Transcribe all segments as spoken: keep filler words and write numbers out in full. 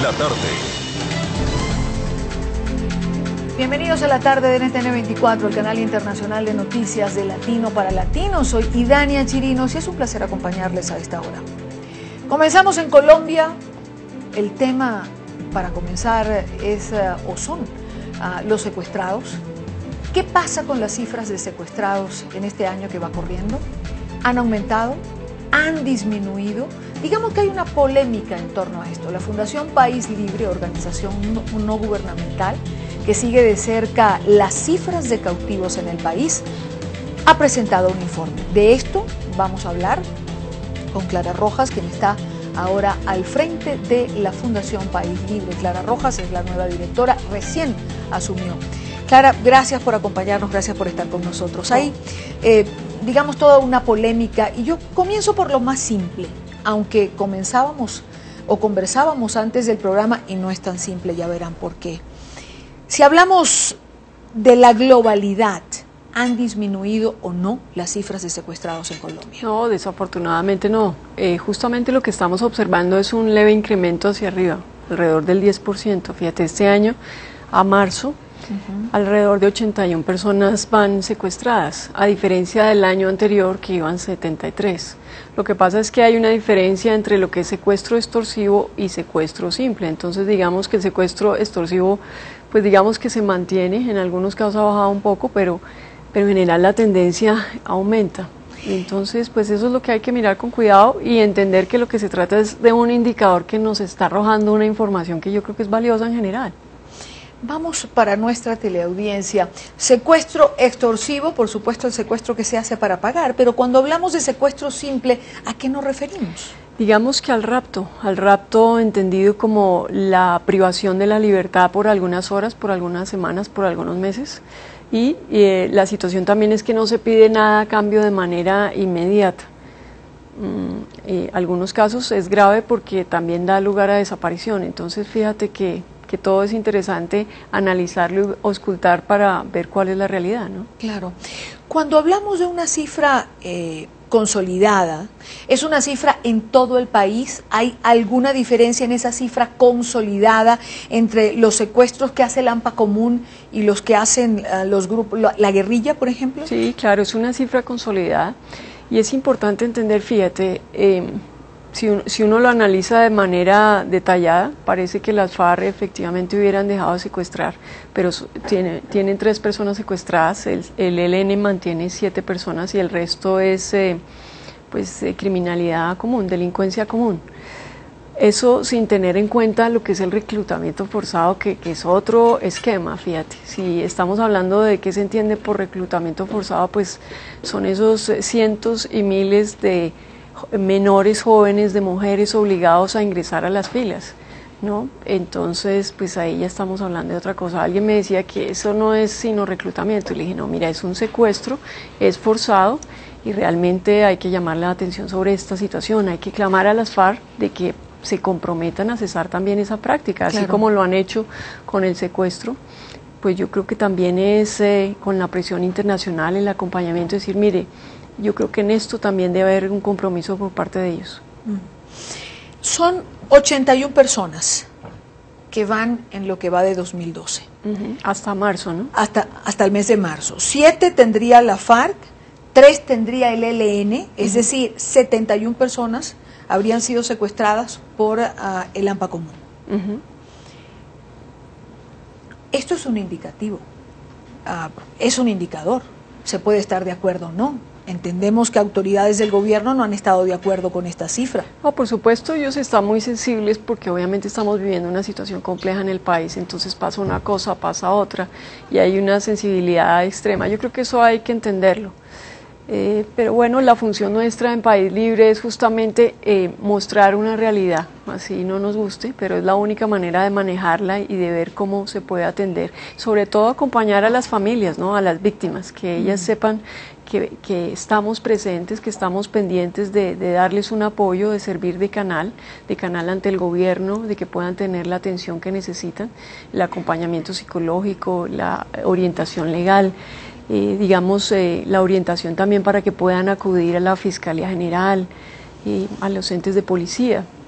la tarde. Bienvenidos a la tarde de N T N veinticuatro, el canal internacional de noticias de Latino para Latinos. Soy Idania Chirinos y es un placer acompañarles a esta hora. Comenzamos en Colombia. El tema para comenzar es uh, o son uh, los secuestrados. ¿Qué pasa con las cifras de secuestrados en este año que va corriendo? ¿Han aumentado? ¿Han disminuido? Digamos que hay una polémica en torno a esto. La Fundación País Libre, organización no, no gubernamental que sigue de cerca las cifras de cautivos en el país, ha presentado un informe. De esto vamos a hablar con Clara Rojas, quien está ahora al frente de la Fundación País Libre. Clara Rojas es la nueva directora, recién asumió. Clara, gracias por acompañarnos, gracias por estar con nosotros. Hay, eh, digamos, toda una polémica y yo comienzo por lo más simple, aunque comenzábamos o conversábamos antes del programa y no es tan simple, ya verán por qué. Si hablamos de la globalidad, ¿han disminuido o no las cifras de secuestrados en Colombia? No, desafortunadamente no. Eh, justamente lo que estamos observando es un leve incremento hacia arriba, alrededor del diez por ciento. Fíjate, este año, a marzo, uh-huh. alrededor de ochenta y una personas van secuestradas, a diferencia del año anterior que iban setenta y tres. Lo que pasa es que hay una diferencia entre lo que es secuestro extorsivo y secuestro simple. Entonces, digamos que el secuestro extorsivo, pues digamos que se mantiene, en algunos casos ha bajado un poco, pero, pero en general la tendencia aumenta. Entonces, pues eso es lo que hay que mirar con cuidado y entender que lo que se trata es de un indicador que nos está arrojando una información que yo creo que es valiosa en general. Vamos para nuestra teleaudiencia. Secuestro extorsivo, por supuesto el secuestro que se hace para pagar, pero cuando hablamos de secuestro simple, ¿a qué nos referimos? Digamos que al rapto, al rapto entendido como la privación de la libertad por algunas horas, por algunas semanas, por algunos meses. Y eh, la situación también es que no se pide nada a cambio de manera inmediata. Mm, en algunos casos es grave porque también da lugar a desaparición, entonces fíjate que que todo es interesante analizarlo y auscultar para ver cuál es la realidad, ¿no? Claro. Cuando hablamos de una cifra eh, consolidada, ¿es una cifra en todo el país? ¿Hay alguna diferencia en esa cifra consolidada entre los secuestros que hace el AMPA Común y los que hacen uh, los grupos, la, la guerrilla, por ejemplo? Sí, claro, es una cifra consolidada y es importante entender, fíjate, eh, Si uno, si uno lo analiza de manera detallada, parece que las FARC efectivamente hubieran dejado de secuestrar, pero tiene, tienen tres personas secuestradas, el, el E L N mantiene siete personas y el resto es eh, pues, eh, criminalidad común, delincuencia común. Eso sin tener en cuenta lo que es el reclutamiento forzado, que, que es otro esquema, fíjate. Si estamos hablando de qué se entiende por reclutamiento forzado, pues son esos cientos y miles de menores jóvenes, de mujeres obligados a ingresar a las filas, ¿no? Entonces, pues ahí ya estamos hablando de otra cosa. Alguien me decía que eso no es sino reclutamiento, y le dije, no, mira, es un secuestro, es forzado, y realmente hay que llamar la atención sobre esta situación, hay que clamar a las FARC de que se comprometan a cesar también esa práctica, así claro. como lo han hecho con el secuestro, pues yo creo que también es eh, con la presión internacional, el acompañamiento, decir, mire, yo creo que en esto también debe haber un compromiso por parte de ellos. Son ochenta y una personas que van en lo que va de dos mil doce. Uh-huh. Hasta marzo, ¿no? Hasta, hasta el mes de marzo. Siete tendría la FARC, tres tendría el E L N, es uh-huh. decir, setenta y una personas habrían sido secuestradas por uh, el AMPA Común. Uh-huh. Esto es un indicativo, uh, es un indicador, se puede estar de acuerdo o no. Entendemos que autoridades del gobierno no han estado de acuerdo con esta cifra. No, por supuesto, ellos están muy sensibles porque obviamente estamos viviendo una situación compleja en el país, entonces pasa una cosa, pasa otra, y hay una sensibilidad extrema. Yo creo que eso hay que entenderlo. Eh, pero bueno, la función nuestra en País Libre es justamente eh, mostrar una realidad, así no nos guste, pero es la única manera de manejarla y de ver cómo se puede atender. Sobre todo acompañar a las familias, ¿no? A las víctimas, que ellas sepan que, que estamos presentes, que estamos pendientes de, de darles un apoyo, de servir de canal, de canal ante el gobierno, de que puedan tener la atención que necesitan, el acompañamiento psicológico, la orientación legal. Eh, digamos, eh, la orientación también para que puedan acudir a la Fiscalía General y a los entes de policía,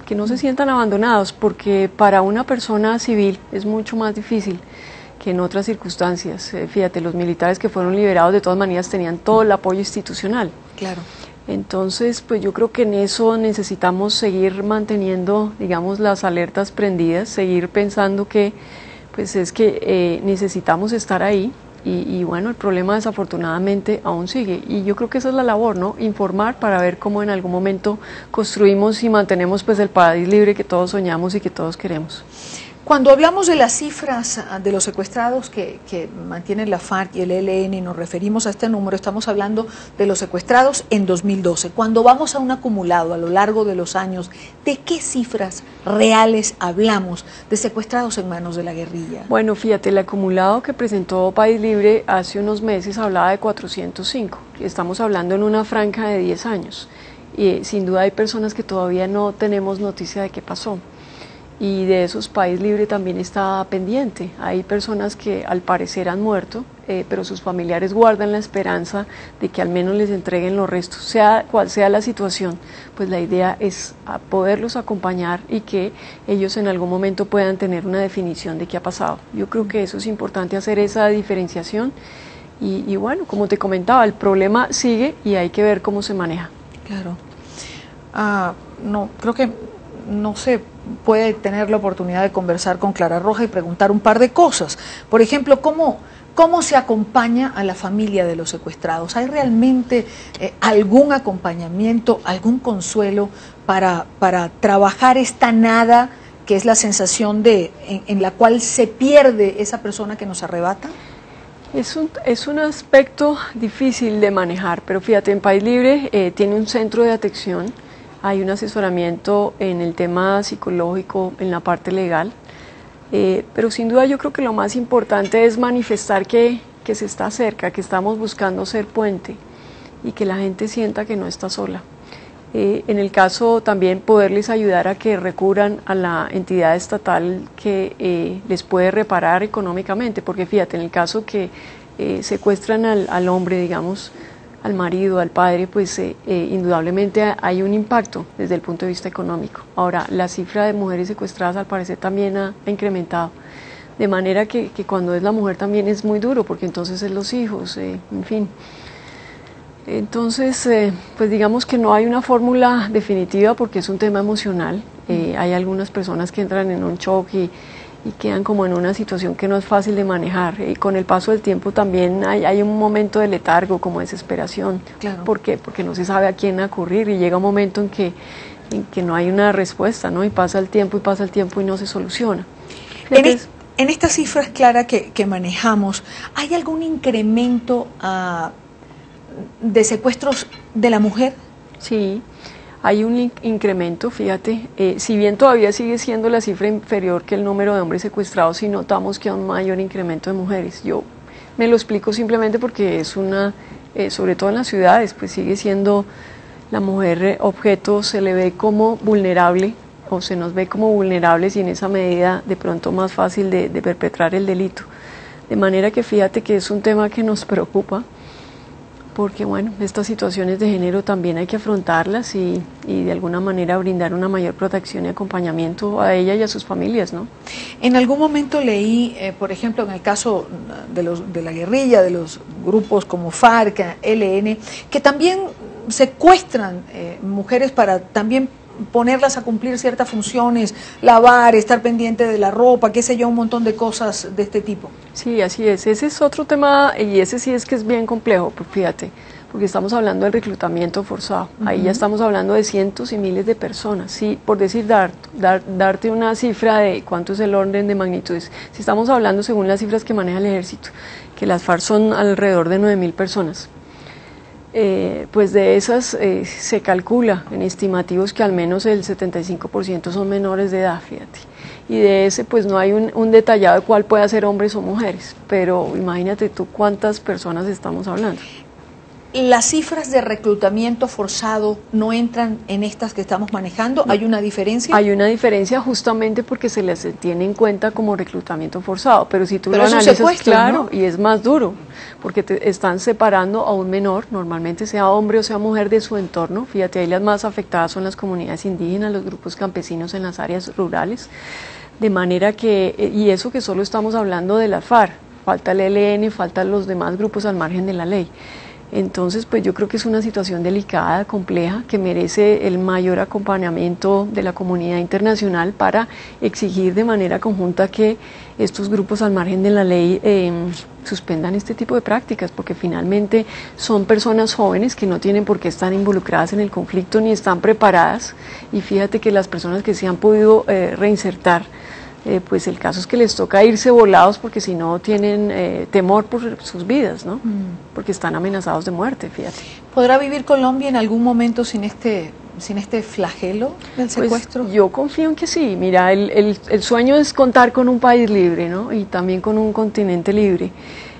que no se sientan abandonados, porque para una persona civil es mucho más difícil que en otras circunstancias. Eh, fíjate, los militares que fueron liberados de todas maneras tenían todo el apoyo institucional. Claro. Entonces, pues yo creo que en eso necesitamos seguir manteniendo, digamos, las alertas prendidas, seguir pensando que, pues es que eh, necesitamos estar ahí y, y bueno, el problema desafortunadamente aún sigue y yo creo que esa es la labor, ¿no? Informar para ver cómo en algún momento construimos y mantenemos pues el país libre que todos soñamos y que todos queremos. Cuando hablamos de las cifras de los secuestrados que, que mantienen la FARC y el E L N y nos referimos a este número, estamos hablando de los secuestrados en dos mil doce. Cuando vamos a un acumulado a lo largo de los años, ¿de qué cifras reales hablamos de secuestrados en manos de la guerrilla? Bueno, fíjate, el acumulado que presentó País Libre hace unos meses hablaba de cuatrocientos cinco. Estamos hablando en una franja de diez años. Y sin duda hay personas que todavía no tenemos noticia de qué pasó. Y de esos País Libre también está pendiente. Hay personas que al parecer han muerto, eh, pero sus familiares guardan la esperanza de que al menos les entreguen los restos. Sea cual sea la situación, pues la idea es a poderlos acompañar y que ellos en algún momento puedan tener una definición de qué ha pasado. Yo creo que eso es importante, hacer esa diferenciación. Y, y bueno, como te comentaba, el problema sigue y hay que ver cómo se maneja. Claro. Ah, no, creo que no se puede tener la oportunidad de conversar con Clara Roja y preguntar un par de cosas. Por ejemplo, ¿cómo, cómo se acompaña a la familia de los secuestrados? ¿Hay realmente eh, algún acompañamiento, algún consuelo para, para trabajar esta nada que es la sensación de en, en la cual se pierde esa persona que nos arrebata? Es un, es un aspecto difícil de manejar, pero fíjate, en País Libre eh, tiene un centro de atención. Hay un asesoramiento en el tema psicológico, en la parte legal, eh, pero sin duda yo creo que lo más importante es manifestar que, que se está cerca, que estamos buscando ser puente y que la gente sienta que no está sola. Eh, en el caso también poderles ayudar a que recurran a la entidad estatal que eh, les puede reparar económicamente, porque fíjate, en el caso que eh, secuestran al, al hombre, digamos, al marido, al padre, pues eh, eh, indudablemente hay un impacto desde el punto de vista económico. Ahora, la cifra de mujeres secuestradas al parecer también ha, ha incrementado, de manera que, que cuando es la mujer también es muy duro, porque entonces es los hijos, eh, en fin. Entonces, eh, pues digamos que no hay una fórmula definitiva porque es un tema emocional. Eh, hay algunas personas que entran en un shock y, y quedan como en una situación que no es fácil de manejar. Y con el paso del tiempo también hay, hay un momento de letargo, como desesperación. Claro. ¿Por qué? Porque no se sabe a quién acudir y llega un momento en que, en que no hay una respuesta, ¿no? Y pasa el tiempo y pasa el tiempo y no se soluciona. Entonces, en, en estas cifras, Clara, que, que manejamos, ¿hay algún incremento uh, de secuestros de la mujer? Sí. Hay un in incremento, fíjate, eh, si bien todavía sigue siendo la cifra inferior que el número de hombres secuestrados, sí notamos que hay un mayor incremento de mujeres. Yo me lo explico simplemente porque es una, eh, sobre todo en las ciudades, pues sigue siendo la mujer eh, objeto, se le ve como vulnerable o se nos ve como vulnerables y en esa medida de pronto más fácil de, de perpetrar el delito. De manera que fíjate que es un tema que nos preocupa, porque bueno, estas situaciones de género también hay que afrontarlas y, y de alguna manera brindar una mayor protección y acompañamiento a ella y a sus familias, ¿no? En algún momento leí, eh, por ejemplo, en el caso de, los, de la guerrilla, de los grupos como FARC, E L N, que también secuestran eh, mujeres para también ponerlas a cumplir ciertas funciones, lavar, estar pendiente de la ropa, qué sé yo, un montón de cosas de este tipo. Sí, así es. Ese es otro tema y ese sí es que es bien complejo, pues fíjate, porque estamos hablando del reclutamiento forzado. Uh-huh. Ahí ya estamos hablando de cientos y miles de personas. Sí, por decir, dar, dar, darte una cifra de cuánto es el orden de magnitudes. Si estamos hablando según las cifras que maneja el ejército, que las FARC son alrededor de nueve mil personas. Eh, pues de esas eh, se calcula en estimativos que al menos el setenta y cinco por ciento son menores de edad, fíjate, y de ese pues no hay un, un detallado de cuál puede ser hombres o mujeres, pero imagínate tú cuántas personas estamos hablando. ¿Las cifras de reclutamiento forzado no entran en estas que estamos manejando? ¿Hay una diferencia? Hay una diferencia justamente porque se les tiene en cuenta como reclutamiento forzado, pero si tú pero lo analizas, secuestro, claro, ¿no? Y es más duro, porque te están separando a un menor, normalmente sea hombre o sea mujer, de su entorno. Fíjate, ahí las más afectadas son las comunidades indígenas, los grupos campesinos en las áreas rurales, de manera que, y eso que solo estamos hablando de la FARC, falta el E L N, faltan los demás grupos al margen de la ley. Entonces, pues yo creo que es una situación delicada, compleja, que merece el mayor acompañamiento de la comunidad internacional para exigir de manera conjunta que estos grupos al margen de la ley eh, suspendan este tipo de prácticas, porque finalmente son personas jóvenes que no tienen por qué estar involucradas en el conflicto ni están preparadas, y fíjate que las personas que se han podido eh, reinsertar, Eh, pues el caso es que les toca irse volados porque si no tienen eh, temor por sus vidas, ¿no? Mm. Porque están amenazados de muerte, fíjate. ¿Podrá vivir Colombia en algún momento sin este, sin este flagelo del secuestro? Pues yo confío en que sí. Mira, el, el, el sueño es contar con un país libre, ¿no? Y también con un continente libre.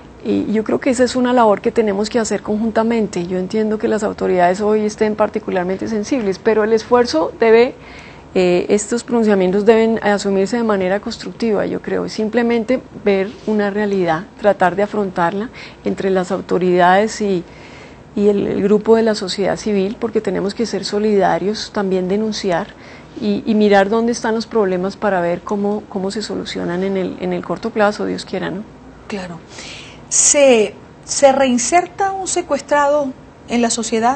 Y yo creo que esa es una labor que tenemos que hacer conjuntamente. Yo entiendo que las autoridades hoy estén particularmente sensibles, pero el esfuerzo debe... Eh, estos pronunciamientos deben asumirse de manera constructiva, yo creo, simplemente ver una realidad, tratar de afrontarla entre las autoridades y, y el, el grupo de la sociedad civil, porque tenemos que ser solidarios, también denunciar y, y mirar dónde están los problemas para ver cómo, cómo se solucionan en el, en el corto plazo, Dios quiera, ¿no? Claro. ¿Se, se reinserta un secuestrado en la sociedad?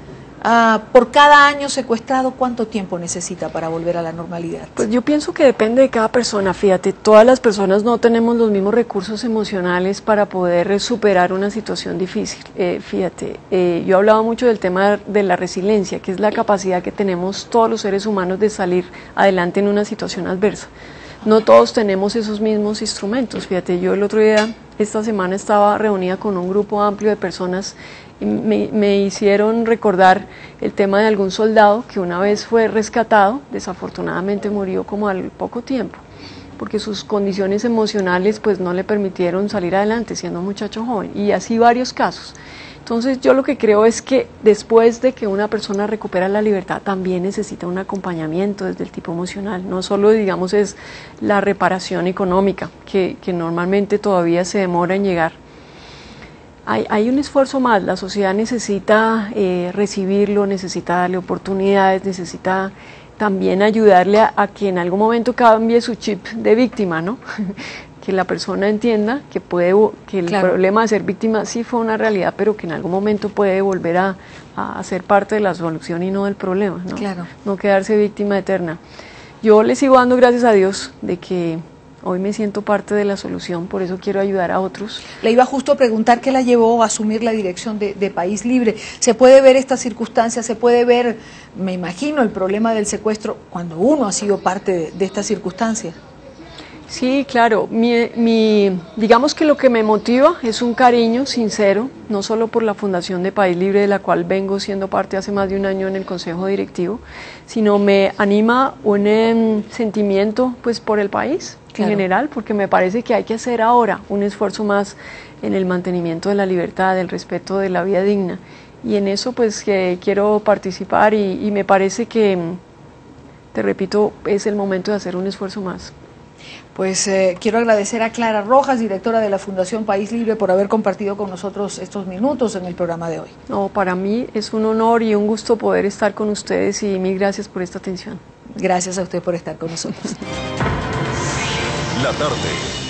Uh, por cada año secuestrado, ¿cuánto tiempo necesita para volver a la normalidad? Pues yo pienso que depende de cada persona, fíjate, todas las personas no tenemos los mismos recursos emocionales para poder superar una situación difícil. Eh, fíjate, eh, yo hablaba mucho del tema de la resiliencia, que es la capacidad que tenemos todos los seres humanos de salir adelante en una situación adversa. No todos tenemos esos mismos instrumentos, fíjate, yo el otro día, esta semana estaba reunida con un grupo amplio de personas. Me, me hicieron recordar el tema de algún soldado que una vez fue rescatado, desafortunadamente murió como al poco tiempo, porque sus condiciones emocionales pues no le permitieron salir adelante siendo un muchacho joven, y así varios casos. Entonces yo lo que creo es que después de que una persona recupera la libertad también necesita un acompañamiento desde el tipo emocional, no solo digamos es la reparación económica que, que normalmente todavía se demora en llegar. Hay, hay un esfuerzo más, la sociedad necesita eh, recibirlo, necesita darle oportunidades, necesita también ayudarle a, a que en algún momento cambie su chip de víctima, ¿no? Que la persona entienda que, puede, que el claro. problema de ser víctima sí fue una realidad, pero que en algún momento puede volver a, a ser parte de la solución y no del problema, ¿no? Claro. No quedarse víctima eterna. Yo le sigo dando gracias a Dios de que hoy me siento parte de la solución, por eso quiero ayudar a otros. Le iba justo a preguntar qué la llevó a asumir la dirección de, de País Libre. ¿Se puede ver esta circunstancia? ¿Se puede ver, me imagino, el problema del secuestro cuando uno ha sido parte de, de esta circunstancia? Sí, claro. Mi, mi, digamos que lo que me motiva es un cariño sincero, no solo por la Fundación de País Libre, de la cual vengo siendo parte hace más de un año en el Consejo Directivo, sino me anima un eh, sentimiento pues por el país. Claro. En general, porque me parece que hay que hacer ahora un esfuerzo más en el mantenimiento de la libertad, del respeto de la vida digna, y en eso pues que quiero participar y, y me parece que, te repito, es el momento de hacer un esfuerzo más. Pues eh, quiero agradecer a Clara Rojas, directora de la Fundación País Libre, por haber compartido con nosotros estos minutos en el programa de hoy. No, para mí es un honor y un gusto poder estar con ustedes y mil gracias por esta atención. Gracias a usted por estar con nosotros. La tarde.